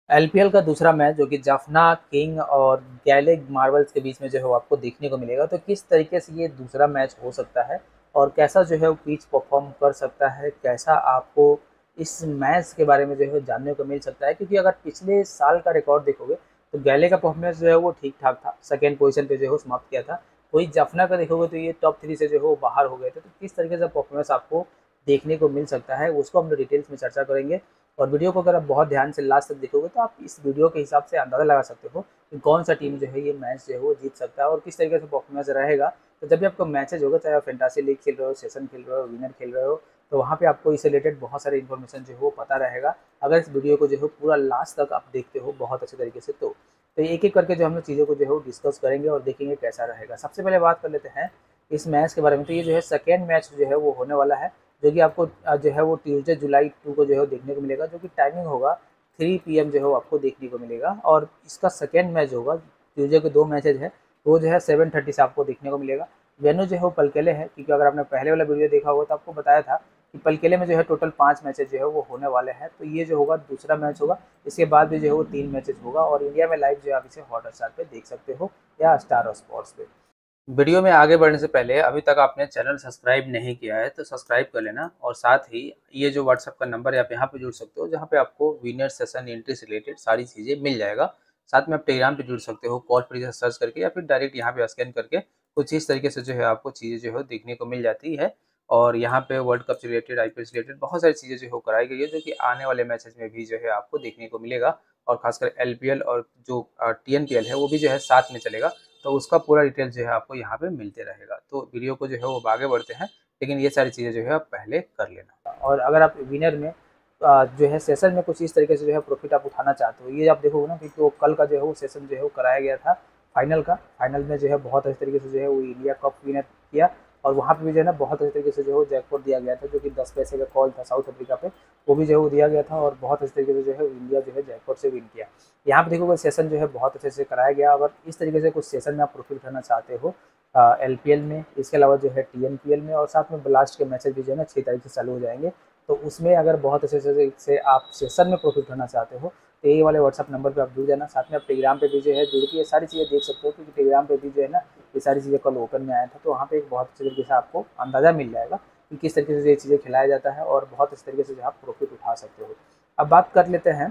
LPL का दूसरा match जो कि जाफना किंग और गैलेग मार्वल्स के बीच में जो है वो आपको देखने को मिलेगा। तो किस तरीके से ये दूसरा मैच हो सकता है और कैसा जो है वो पिच परफॉर्म कर सकता है, कैसा आपको इस मैच के बारे में जो है जानने को मिल सकता है। क्योंकि अगर पिछले साल का रिकॉर्ड देखोगे तो गैले का परफॉर्मेंस जो है वो ठीक ठाक था, सेकेंड पोजीशन पे जो है वो समाप्त किया था। वही जाफना का देखोगे तो ये टॉप 3 से जो है वो बाहर हो गए थे। तो किस तरीके से परफॉर्मेंस आपको देखने को मिल सकता है उसको हम लोग डिटेल्स में चर्चा करेंगे। और वीडियो को अगर आप बहुत ध्यान से लास्ट तक देखोगे तो आप इस वीडियो के हिसाब से अंदाज़ा लगा सकते हो कि कौन सा टीम जो है ये मैच जो है वो जीत सकता है और किस तरीके से परफॉर्मेंस रहेगा। तो जब भी आपको मैचेज होगा, चाहे आप फैंटासी लीग खेल रहे हो, सेशन खेल रहे हो, विनर खेल रहे हो, तो वहाँ पे आपको इससे रिलेटेड बहुत सारे इन्फॉर्मेशन जो है वो पता रहेगा। अगर इस वीडियो को जो है पूरा लास्ट तक आप देखते हो बहुत अच्छे तरीके से तो एक एक करके जो हम लोग चीज़ों को जो है वो डिस्कस करेंगे और देखेंगे कैसा रहेगा। सबसे पहले बात कर लेते हैं इस मैच के बारे में। तो ये जो है सेकेंड मैच जो है वो होने वाला है, जो कि आपको जो है वो ट्यूसडे जुलाई 2 को जो है देखने को मिलेगा, जो कि टाइमिंग होगा 3 पीएम जो है वो आपको देखने को मिलेगा। और इसका सेकेंड मैच होगा, ट्यूसडे के 2 मैचेज है, वो जो है 7:30 से आपको देखने को मिलेगा। वेन्यू जो है वो पलकेले है, क्योंकि अगर आपने पहले वाला वीडियो देखा होगा तो आपको बताया था कि पलकेले में जो है टोटल 5 मैचेज जो है वो होने वाले हैं। तो ये जो होगा दूसरा मैच होगा। इसके बाद भी जो है वो 3 मैचेज होगा और इंडिया में लाइव जो है आप इसे हॉटस्टार पे देख सकते हो या स्टार स्पोर्ट्स पे। वीडियो में आगे बढ़ने से पहले अभी तक आपने चैनल सब्सक्राइब नहीं किया है तो सब्सक्राइब कर लेना। और साथ ही ये जो व्हाट्सएप का नंबर है आप यहाँ पे जुड़ सकते हो, जहाँ पे आपको विनर सेशन एंट्री से रिलेटेड सारी चीज़ें मिल जाएगा। साथ में आप टेलीग्राम पे जुड़ सकते हो, कॉल पर सर्च करके या फिर डायरेक्ट यहाँ पे स्कैन करके कुछ इस तरीके से जो है आपको चीज़ें जो है देखने को मिल जाती है। और यहाँ पे वर्ल्ड कप से रिलेटेड, आईपीएल से रिलेटेड बहुत सारी चीज़ें जो है कराई गई है, जो कि आने वाले मैचेस में भी जो है आपको देखने को मिलेगा। और खासकर एलपीएल और जो टीएनपीएल है वो भी जो है साथ में चलेगा। तो उसका पूरा डिटेल जो है आपको यहाँ पे मिलते रहेगा। तो वीडियो को जो है वो आगे बढ़ते हैं, लेकिन ये सारी चीज़ें जो है आप पहले कर लेना। और अगर आप विनर में जो है सेशन में कुछ इस तरीके से जो है प्रॉफिट आप उठाना चाहते हो, ये आप देखोगे ना, क्योंकि वो कल का जो है वो सेशन जो है वो कराया गया था फाइनल का। फाइनल में जो है बहुत अच्छे तरीके से जो है वो इंडिया कप विनर किया। और वहाँ पे भी जो है ना बहुत अच्छे तरीके से जो है जैकपॉट दिया गया था, जो कि 10 पैसे का कॉल था साउथ अफ्रीका पे, वो भी जो है वो दिया गया था। और बहुत अच्छे तरीके से जो है इंडिया जो है जैकपॉट से विन किया। यहाँ पे देखोगे सेशन जो है बहुत अच्छे से कराया गया। अगर इस तरीके से कुछ सेशन में आप प्रॉफिट उठाना चाहते हो एलपीएल में, इसके अलावा जो है टीएनपीएल में, और साथ में ब्लास्ट के मैचेस भी जो है ना 6 तारीख से चालू हो जाएंगे, तो उसमें अगर बहुत अच्छे से आप सेशन में प्रॉफिट उठाना चाहते हो तो ये वाले व्हाट्सअप नंबर पे आप जुड़ जाना। साथ में आप टेलीग्राम पे भी जो है जुड़ के ये सारी चीज़ें देख सकते हो, क्योंकि टेलीग्राम पे भी जो है ना ये सारी चीज़ें कल ओपन में आया था। तो वहाँ पे एक बहुत अच्छे तरीके से आपको अंदाज़ा मिल जाएगा कि किस तरीके से ये चीज़ें खिलाया जाता है और बहुत अच्छे तरीके से जो आप प्रॉफिट उठा सकते हो। अब बात कर लेते हैं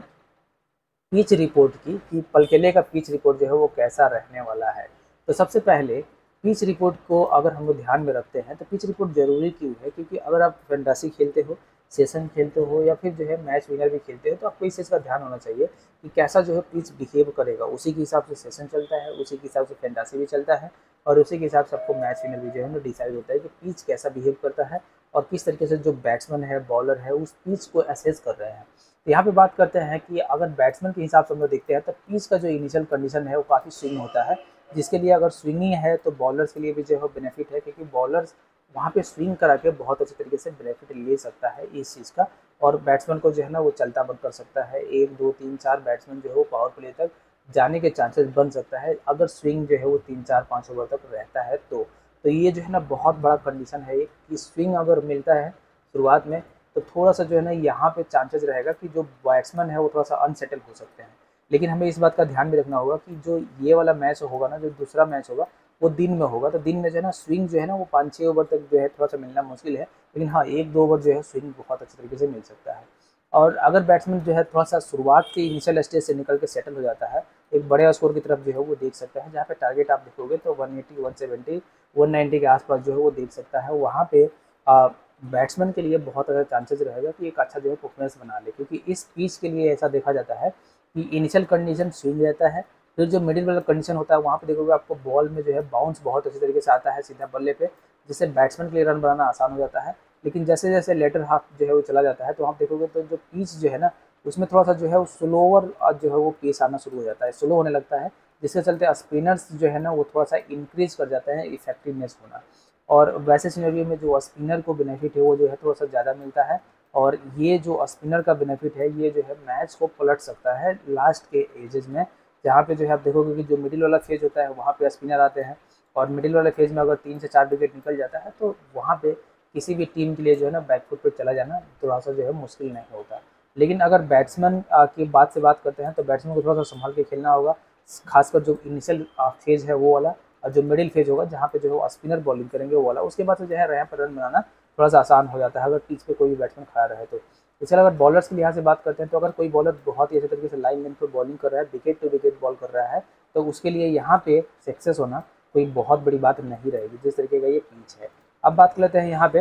पिच रिपोर्ट की, कि पलकेले का पिच रिपोर्ट जो है वो कैसा रहने वाला है। तो सबसे पहले पिच रिपोर्ट को अगर हम लोग ध्यान में रखते हैं तो पिच रिपोर्ट ज़रूरी क्यों है, क्योंकि अगर आप फैंटासी खेलते हो, सेशन खेलते हो या फिर जो है मैच विनर भी खेलते हो, तो आपको इस चीज़ का ध्यान होना चाहिए कि कैसा जो है पिच बिहेव करेगा। उसी के हिसाब से सेशन चलता है, उसी के हिसाब से फैंटासी भी चलता है, और उसी के हिसाब से आपको मैच विनर भी जो है ना डिसाइड होता है कि पिच कैसा बिहेव करता है और किस तरीके से जो बैट्समैन है, बॉलर है, उस पिच को असेस कर रहे हैं। तो यहाँ पे बात करते हैं कि अगर बैट्समैन के हिसाब से हम लोग देखते हैं तो पिच का जो इनिशियल कंडीशन है वो काफ़ी स्विंग होता है, जिसके लिए अगर स्विंगिंग है तो बॉलर्स के लिए भी जो है बेनिफिट है, क्योंकि बॉलर्स वहाँ पे स्विंग करा के बहुत अच्छे तरीके से बेनिफिट ले सकता है इस चीज़ का। और बैट्समैन को जो है ना वो चलता बंद कर सकता है, 1 2 3 4 बैट्समैन जो है वो पावर प्ले तक जाने के चांसेस बन सकता है, अगर स्विंग जो है वो 3 4 5 ओवर तक रहता है तो ये जो है ना बहुत बड़ा कंडीशन है ये, कि स्विंग अगर मिलता है शुरुआत में तो थोड़ा-सा जो है ना यहाँ पे चांसेस रहेगा कि जो बैट्समैन है वो थोड़ा-सा अनसेटल हो सकते हैं। लेकिन हमें इस बात का ध्यान भी रखना होगा कि जो ये वाला मैच होगा ना, जो दूसरा मैच होगा, वो दिन में होगा। तो दिन में जो है ना स्विंग जो है ना वो 5 6 ओवर तक जो है थोड़ा-सा मिलना मुश्किल है। लेकिन हाँ, 1 2 ओवर जो है स्विंग बहुत अच्छे तरीके से मिल सकता है। और अगर बैट्समैन जो है थोड़ा-सा शुरुआत के इनिशियल स्टेज से निकल के सेटल हो जाता है, एक बड़े स्कोर की तरफ जो है वो देख सकता है, जहाँ पे टारगेट आप देखोगे तो 180 170 190 के आस-पास जो है वो देख सकता है। वहाँ पे अ, बैट्समैन के लिए बहुत ज़्यादा चांसेस रहेगा कि एक अच्छा जो है परफॉर्मेंस बना ले, क्योंकि इस पिच के लिए ऐसा देखा जाता है कि इनिशियल कंडीशन स्विंग रहता है। फिर जो मिडिल वाला कंडीशन होता है वहाँ पे देखोगे आपको बॉल में जो है बाउंस बहुत अच्छे तरीके से आता है सीधा बल्ले पे, जिससे बैट्समैन के लिए रन बनाना आसान हो जाता है। लेकिन जैसे जैसे लेटर हाफ जो है वो चला जाता है तो आप देखोगे तो जो पिच जो है ना उसमें थोड़ा सा जो है वो स्लोअर जो है वो पेस आना शुरू हो जाता है, स्लो होने लगता है, जिसके चलते स्पिनर्स जो है ना वो थोड़ा सा इंक्रीज कर जाते हैं इफेक्टिवनेस होना। और वैसे सिनेरियो में जो स्पिनर को बेनिफिट है वो जो है थोड़ा-सा ज़्यादा मिलता है। और ये जो स्पिनर का बेनिफिट है ये जो है मैच को पलट सकता है लास्ट के एजेस में, जहाँ पे जो है आप देखोगे कि जो मिडिल वाला फेज होता है वहाँ पे स्पिनर आते हैं, और मिडिल वाले फेज में अगर 3 से 4 विकेट निकल जाता है तो वहाँ पे किसी भी टीम के लिए जो है ना बैकफुट पे चला जाना थोड़ा-सा जो है मुश्किल नहीं होता। लेकिन अगर बैट्समैन की बात से बात करते हैं तो बैट्समैन को थोड़ा सा संभाल के खेलना होगा, खासकर जो इनिशियल फेज है वो वाला, और जो मिडिल फेज होगा जहाँ पे जो है स्पिनर बॉलिंग करेंगे वो वाला, उसके बाद से जो है यहाँ पर रन बनाना थोड़ा सा आसान हो जाता है अगर पिच पे कोई भी बैट्समैन खड़ा रहे तो। इसके अलावा अगर बॉलर्स के लिहाज से बात करते हैं तो अगर कोई बॉलर बहुत ही अच्छे तरीके से लाइन लेंथ पर बॉलिंग कर रहा है, विकेट टू विकेट बॉल कर रहा है, तो उसके लिए यहाँ पे सक्सेस होना कोई बहुत बड़ी बात नहीं रहेगी, जिस तरीके का ये पिच है। अब बात कर लेते हैं यहाँ पे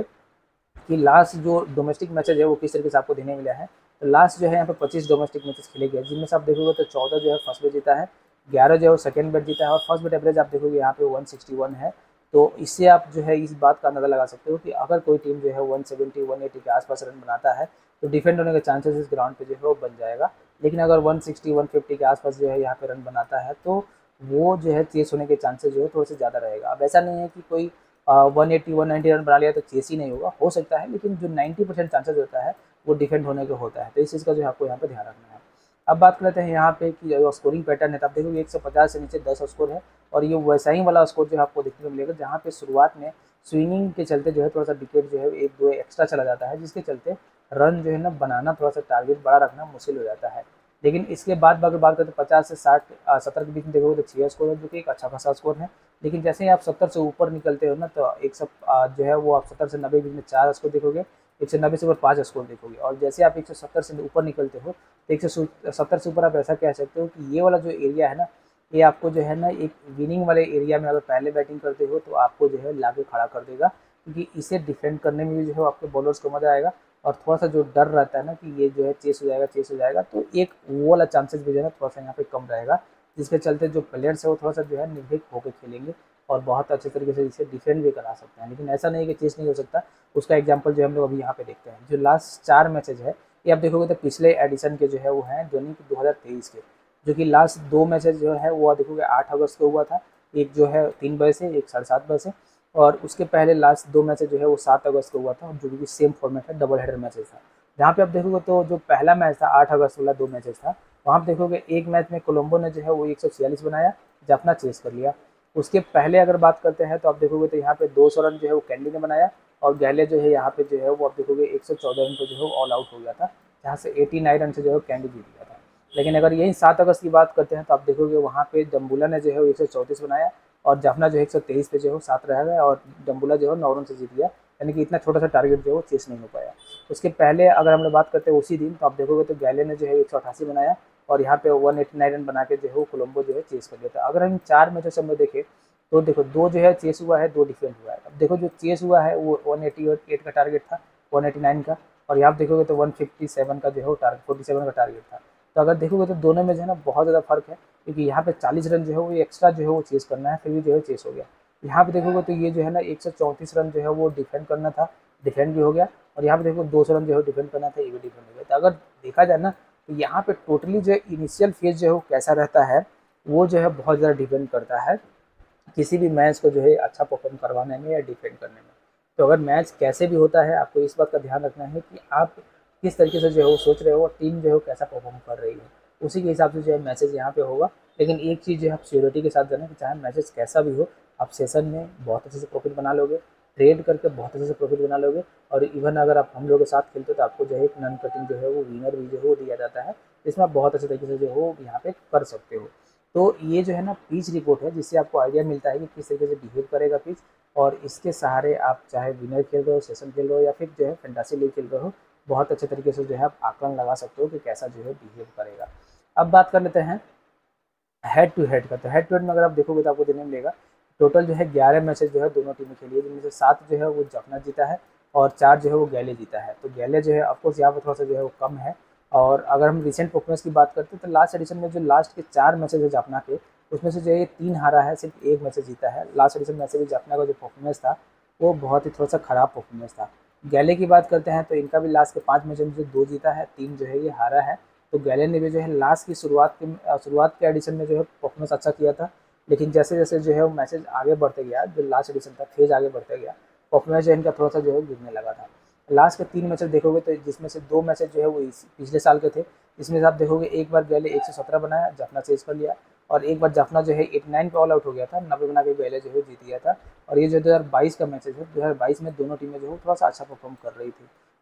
कि लास्ट जो डोमेस्टिक मैचेज है वो किस तरीके से आपको देने मिला है। तो लास्ट जो है यहाँ पे 25 डोमेस्टिक मैचेस खेले गए, जिनमें से आप देखोगे तो 14 जो है फर्स्ट बैट जीता है, 11 जो है वो सेकंड बैट जीता है, और फर्स्ट बैट एवरेज आप देखोगे यहाँ पे 161 है। तो इससे आप जो है इस बात का अंदाजा लगा सकते हो कि अगर कोई टीम जो है 170 180 के आसपास रन बनाता है तो डिफेंड होने के चांसेस इस ग्राउंड पे जो है वो बन जाएगा। लेकिन अगर 160 150 के आसपास जो है यहाँ पे रन बनाता है तो वो जो है चेस होने के चांसेस जो है थोड़े से ज़्यादा रहेगा। अब ऐसा नहीं है कि कोई 180 190 रन बना लिया तो चेस ही नहीं होगा, हो सकता है, लेकिन जो 90% चांसेस होता है वो डिफेंड होने का होता है। तो इस चीज़ का जो है आपको यहाँ पे ध्यान रखना है। अब बात कर लेते हैं यहाँ पे कि जो स्कोरिंग पैटर्न है, तो आप देखोगे 150 से नीचे 10 स्कोर है, और ये वैसा ही वाला स्कोर जो है आपको देखने को मिलेगा जहाँ पे शुरुआत में स्विंगिंग के चलते जो है थोड़ा सा विकेट जो है 1-2 एक्स्ट्रा चला जाता है, जिसके चलते रन जो है ना बनाना थोड़ा सा टारगेट बड़ा रखना मुश्किल हो जाता है। लेकिन इसके बाद अगर बात करते हैं 50 से 60 70 के बीच में देखोगे तो 6 स्कोर है, जो कि एक अच्छा खासा स्कोर है। लेकिन जैसे ही आप 70 से ऊपर निकलते हो ना तो एक सब जो है वो आप 70 से 90 के बीच में 4 स्कोर देखोगे, 190 से ऊपर 5 स्कोर देखोगे, और जैसे आप 170 से ऊपर निकलते हो तो 170 से ऊपर आप ऐसा कह सकते हो कि ये वाला जो एरिया है ना, ये आपको जो है ना एक विनिंग वाले एरिया में अगर पहले बैटिंग करते हो तो आपको जो है लाके खड़ा कर देगा, क्योंकि इसे डिफेंड करने में भी जो है आपके बॉलर्स को मजा आएगा, और थोड़ा सा जो डर रहता है ना कि ये जो है चेस हो जाएगा चेस हो जाएगा, तो एक वो वाला चांसेस भी जो है ना थोड़ा सा यहाँ पे कम रहेगा, जिसके चलते जो प्लेयर्स है वो थोड़ा सा जो है निर्भीक होकर खेलेंगे और बहुत अच्छे तरीके से इसे डिफेंड भी करा सकते हैं। लेकिन ऐसा नहीं कि चेस नहीं हो सकता, उसका एग्जाम्पल जो हम लोग अभी यहाँ पे देखते हैं। जो लास्ट 4 मैचेज है ये आप देखोगे तो पिछले एडिशन के जो है वो हैं धोनी के 2023 के, जो कि लास्ट 2 मैचेज जो है वो देखोगे 8 अगस्त को हुआ था, एक जो है 3 बजे से, एक 7:30 बजे से, और उसके पहले लास्ट 2 मैचेज जो है वो 7 अगस्त को हुआ था, जो कि सेम फॉर्मेट है, डबल हेडर मैचेज था। जहाँ पे आप देखोगे तो जो पहला मैच था 8 अगस्त वाला 2 मैचेज था, वहाँ आप देखोगे एक मैच में कोलंबो ने जो है वो 146 बनाया, जाफना चेस कर लिया। उसके पहले अगर बात करते हैं तो आप देखोगे तो यहाँ पे 200 रन जो है वो कैंडी ने बनाया, और गैले जो है यहाँ पे जो है वो आप देखोगे 114 रन पर जो है वो ऑल आउट हो गया था, जहाँ से 89 रन से जो है कैंडी जीत गया था। लेकिन अगर यही 7 अगस्त की बात करते हैं तो आप देखोगे वहाँ पे डम्बुला ने जो है वो 134 बनाया, और जाफना जो है 123 पे जो है 7 रह गया, और डम्बुला जो है 9 रन से जीत गया, यानी कि इतना छोटा सा टारगेट जो है वो चेस नहीं हो पाया। उसके पहले अगर हम लोग बात करते हैं उसी दिन, तो आप देखोगे तो गैले ने जो है 188 बनाया, और यहाँ पे 189 रन बना के जो है वो कोलंबो जो है चेस कर लिया था। अगर हम 4 मैचों से हम लोग देखें तो देखो 2 जो है चेस हुआ है, 2 डिफेंड हुआ है। अब देखो जो चेस हुआ है वो 188 का टारगेट था, 189 का, और यहाँ देखोगे तो 157 का जो है वो टारगेट 47 का टारगेट था। तो अगर देखोगे तो दोनों में जो है ना बहुत ज़्यादा फर्क है, क्योंकि यहाँ पे 40 रन जो है वो एक्स्ट्रा जो है वो चेस करना है, फिर भी जो है चेस हो गया। यहाँ पे देखोगे तो ये जो है ना 134 रन जो है वो डिफेंड करना था, डिफेंड भी हो गया, और यहाँ पे देखो 200 रन जो है डिफेंड करना था, ये भी डिफेंड हो गया। तो अगर देखा जाए ना तो यहाँ पे टोटली जो इनिशियल फेज जो है वो कैसा रहता है वो जो है बहुत ज़्यादा डिपेंड करता है किसी भी मैच को जो है अच्छा परफॉर्म करवाने में या डिफेंड करने में। तो अगर मैच कैसे भी होता है आपको इस बात का ध्यान रखना है कि आप किस तरीके से जो है वो सोच रहे हो और टीम जो है वो कैसा परफॉर्म कर रही है, उसी के हिसाब से जो है मैसेज यहाँ पे होगा। लेकिन एक चीज़ जो है आप श्योरिटी के साथ जाना कि चाहे मैसेज कैसा भी हो, आप सेशन में बहुत अच्छे से प्रॉफिट बना लोगे, ट्रेड करके बहुत अच्छे से प्रॉफिट बना लोगे, और इवन अगर आप हम लोग के साथ खेलते हो तो आपको जो है एक नन कटिंग जो है वो विनर भी जो है वो दिया जाता है, जिसमें आप बहुत अच्छे तरीके से जो हो यहाँ पे कर सकते हो। तो ये जो है ना पिच रिपोर्ट है, जिससे आपको आइडिया मिलता है कि किस तरीके से बिहेव करेगा पिच, और इसके सहारे आप चाहे विनर खेल रहे हो, सेशन खेल रहे हो, या फिर जो है फैंटेसी लीग खेल रहे हो, बहुत अच्छे तरीके से जो है आप आकलन लगा सकते हो कि कैसा जो है बिहेव करेगा। अब बात कर लेते हैं हेड टू हेड का। तो हेड टू हेड में अगर आप देखोगे तो आपको देखने मिलेगा टोटल जो है 11 मैचेस जो है दोनों टीमें खेली है, जिनमें से 7 जो है वो जफना जीता है और 4 जो है वो गैले जीता है। तो गैले जो है ऑफकोर्स यहाँ पर थोड़ा सा जो है वो कम है। और अगर हम रिसेंट परफॉर्मेंस की बात करते हैं तो लास्ट एडिशन में जो लास्ट के 4 मैचेज है जफना के, उसमें से जो है 3 हारा है, सिर्फ 1 मैच जीता है। लास्ट एडिशन में से भी जफना का जो परफॉर्मेंस था वो बहुत ही थोड़ा सा खराब परफॉर्मेंस था। गैले की बात करते हैं तो इनका भी लास्ट के 5 मैचों में से 2 जीता है, 3 जो है ये हारा है। तो गैले ने भी जो है लास्ट की शुरुआत के एडिशन में जो है परफॉर्मेंस अच्छा किया था, लेकिन जैसे जैसे जो है वो मैचेज आगे बढ़ते गया, जो लास्ट एडिशन था फेज आगे बढ़ते गया, परफॉर्मेंस जो इनका थोड़ा सा जो है गिरने लगा था। लास्ट के 3 मैचेज देखोगे तो जिसमें से 2 मैचेज जो है वो पिछले साल के थे, जिसमें से आप देखोगे एक बार गैले 117 बनाया, जफना चेज कर लिया, और एक बार जफना जो है 89 पे ऑल आउट हो गया था, 90 बना के गैले जो है जीत गया था। और ये जो 2022 का मैचेज है, 2022 में दोनों टीमें जो है थोड़ा सा अच्छा परफॉर्म कर रही थी।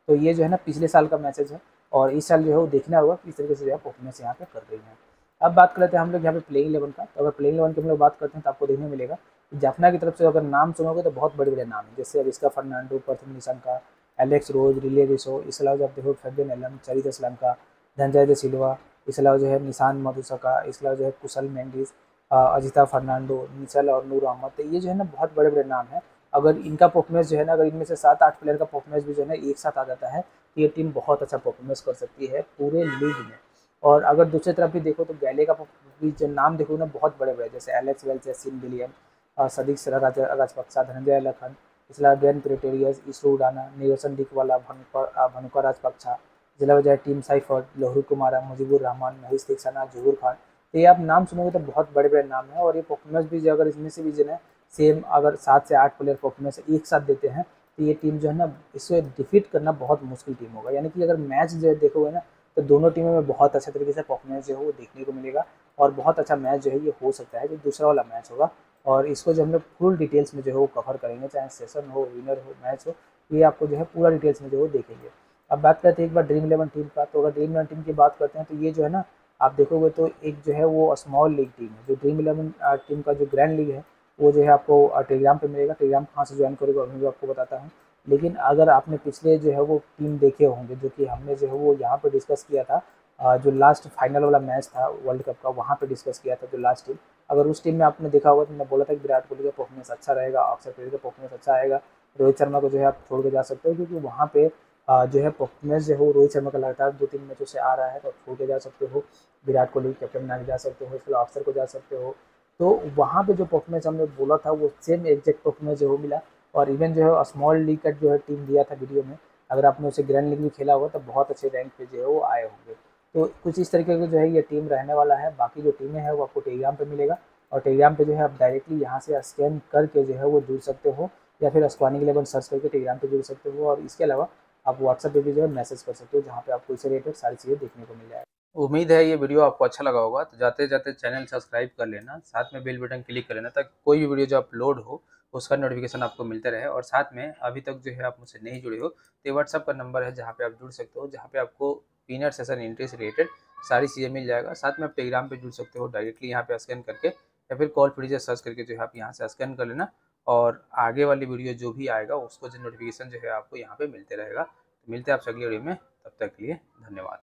तो ये जो है ना पिछले साल का मैसेज है, और इस साल जो है वो देखना होगा किस तरीके से जो है परफॉर्मेंस यहाँ पे कर रही है। अब बात कर लेते हैं हम लोग यहाँ पे प्लेइंग 11 का। तो अगर प्लेइंग 11 की हम लोग बात करते हैं तो आपको देखने मिलेगा जाफना की तरफ से अगर नाम सुनोगे तो बहुत बड़े बड़े नाम है, जैसे Avishka Fernando, Pratham Nissanka, Alex Rose, Rilee Rossouw, इसके अलावा जब देखो फेबियन एलन, चरित श्रीलंका, धनजय दे सिल्वा, इसके अलावा जो है निशान मधुसका, इसके अलावा जो है कुशल मेंडिस, अजिता फर्नांडो, निचल और नूर अहमद। तो ये जो है ना बहुत बड़े बड़े नाम है। अगर इनका परफॉर्मेंस जो है ना, अगर इनमें से 7-8 प्लेयर का परफॉर्मेंस भी जो है ना एक साथ आ जाता है तो ये टीम बहुत अच्छा परफॉर्मेंस कर सकती है पूरे लीग में। और अगर दूसरी तरफ भी देखो तो गैले का भी जो नाम देखो ना बहुत बड़े बड़े, जैसे Alex Wells, Sean William, Sadiq Rajapaksa, Dhananjaya Lakshan, इसला ग्रैंड क्रिटेरियस, इसरो उडाना, निरोशन डिकवाला, भनुका राजपक्षा, जिला वजह टीम साइफर, लोहरू कुमारा, मुजीबुर रहमान, महेश तीक्षाना, जहूर खान। तो ये आप नाम सुनोगे तो बहुत बड़े बड़े नाम है। और ये परफॉर्मेंस भी जो अगर इसमें से भी जो है सेम अगर 7 से 8 प्लेयर परफॉर्मेंस एक साथ देते हैं तो ये टीम जो है ना इसे डिफीट करना बहुत मुश्किल टीम होगा। यानी कि अगर मैच जो है देखोगे ना तो दोनों टीमों में बहुत अच्छे तरीके से परफॉर्मेंस जो है वो देखने को मिलेगा, और बहुत अच्छा मैच जो है ये हो सकता है जो दूसरा वाला मैच होगा। और इसको जो हम लोग फुल डिटेल्स में जो है वो कवर करेंगे, चाहे सेशन हो, विनर हो, मैच हो, ये आपको जो है पूरा डिटेल्स में जो है वो देखेंगे। अब बात करते हैं एक बार ड्रीम 11 टीम का। तो अगर ड्रीम 11 टीम की बात करते हैं तो ये जो है ना आप देखोगे तो एक जो है वो स्मॉल लीग टीम है। जो ड्रीम 11 टीम का जो ग्रैंड लीग है वो जो है आपको टेलीग्राम पे मिलेगा। टेलीग्राम कहाँ से ज्वाइन करोगे अभी भी आपको बताता हूँ। लेकिन अगर आपने पिछले जो है वो टीम देखे होंगे जो कि हमने जो है वो यहाँ पे डिस्कस किया था, जो लास्ट फाइनल वाला मैच था वर्ल्ड कप का, वहाँ पे डिस्कस किया था जो लास्ट टीम। अगर उस टीम में आपने देखा होगा तो मैं बोला था कि विराट कोहली का परफॉर्मेंस अच्छा रहेगा, अक्षर पटेल का परफॉर्मेंस अच्छा आएगा, रोहित शर्मा को जो है आप छोड़ के जा सकते हो, क्योंकि वहाँ पे जो है परफॉर्मेंस जो है वो रोहित शर्मा का लगातार 2-3 मैचों से आ रहा है, तो आप छोड़ के जा सकते हो। विराट कोहली कैप्टन बना के जा सकते हो, इसके अक्षर को जा सकते हो। तो वहाँ पे जो परफॉर्मेंस हमने बोला था वो सेम एग्जैक्ट परफॉर्मेंस जो है वो मिला। और इवन जो है स्मॉल लीग का जो है टीम दिया था वीडियो में, अगर आपने उसे ग्रैंड लीग में खेला होगा तो बहुत अच्छे रैंक पे जो है वो आए होंगे। तो कुछ इस तरीके का जो है ये टीम रहने वाला है। बाकी जो टीमें हैं वो आपको टेलीग्राम पे मिलेगा, और टेलीग्राम पे जो है आप डायरेक्टली यहाँ से स्कैन करके जो है वो जुड़ सकते हो, या फिर स्क्वानिंग 11 सर्च करके टेलीग्राम पे जुड़ सकते हो। और इसके अलावा आप व्हाट्सएप पे भी जो है मैसेज कर सकते हो, जहाँ पे आपको इससे रिलेटेड सारी चीज़ें देखने को मिल जाए। उम्मीद है ये वीडियो आपको अच्छा लगा होगा। तो जाते जाते चैनल सब्सक्राइब कर लेना, साथ में बेल बटन क्लिक कर लेना, ताकि कोई भी वीडियो जो अपलोड हो उसका नोटिफिकेशन आपको मिलता रहे। और साथ में अभी तक जो है आप मुझसे नहीं जुड़े हो तो ये व्हाट्सअप का नंबर है जहाँ पे आप जुड़ सकते हो, जहाँ पे आपको विनर सेशन एंट्री से रिलेटेड सारी चीज़ें मिल जाएगा। साथ में आप टेलीग्राम पे जुड़ सकते हो डायरेक्टली यहाँ पे स्कैन करके, या फिर कॉल फ्री से सर्च करके जो है आप यहाँ से स्कैन कर लेना। और आगे वाली वीडियो जो भी आएगा उसको जो नोटिफिकेशन जो है आपको यहाँ पे मिलते रहेगा। तो मिलते हैं आपसे अगली वीडियो में, तब तक के लिए धन्यवाद।